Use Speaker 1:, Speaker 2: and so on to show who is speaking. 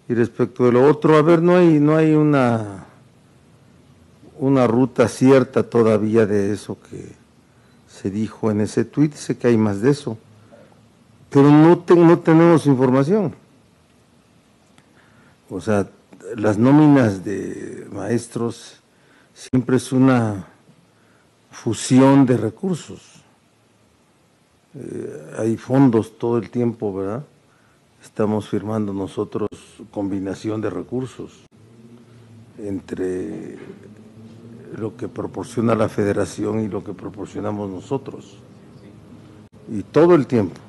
Speaker 1: Y respecto de lo otro, a ver, no hay una ruta cierta todavía de eso que se dijo en ese tuit. Sé que hay más de eso, pero no tenemos información. O sea, las nóminas de maestros siempre es una fusión de recursos. Hay fondos todo el tiempo, ¿verdad? Estamos firmando nosotros combinación de recursos entre lo que proporciona la federación y lo que proporcionamos nosotros. Y todo el tiempo.